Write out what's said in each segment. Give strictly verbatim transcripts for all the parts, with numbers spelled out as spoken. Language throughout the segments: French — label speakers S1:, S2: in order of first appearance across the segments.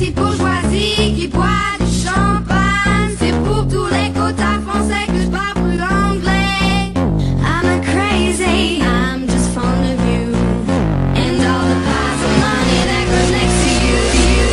S1: petite bourgeoisie qui boit du champagne. C'est pour tous les quotas français que je parle l'anglais. I'm a crazy, I'm just fond of you. And all the piles of money that goes next to you.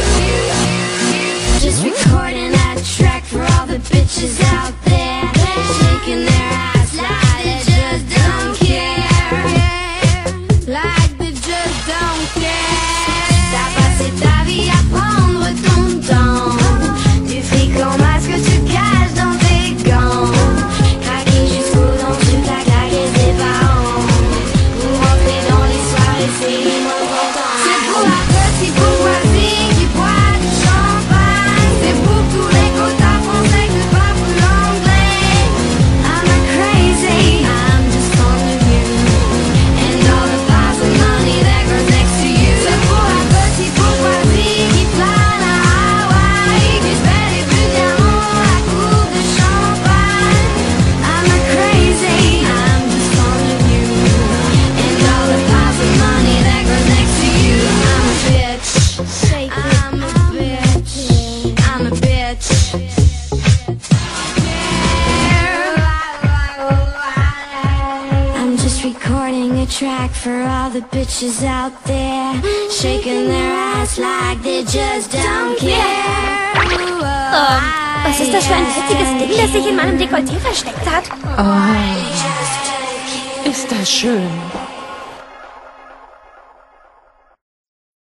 S1: Just recording a track for all the bitches out there, shaking their ass like they just don't care. Like they just don't care. T'as passé ta vie à prendre ton temps. Tu fric en masque, tu caches dans tes gants. Craquer jusqu'aux dents, tu t'as claqué tes parents. Pour rentrer dans les soirées, c'est moins content. C'est pour la petite bourgeoisie qui boit du champagne. C'est pour tous les quotas français que je parle l'anglais. I'm a crazy, I'm just fond of you. And all the piles of money that goes next to you. C'est pour la petite bourgeoisie qui plane à Hawaï, qui se fait des buts d'amour à coups de champagne. I'm a crazy, I'm just fond of you. And all the piles of money that goes next to you. I'm a bitch, I'm a bitch, I'm a bitch. I'm just recording a track for all the bitches out there, shaking their ass like they just don't care.
S2: Ähm, was ist das für ein witziges Ding, das sich in meinem Dekolleté versteckt hat?
S3: Oh, ist das schön.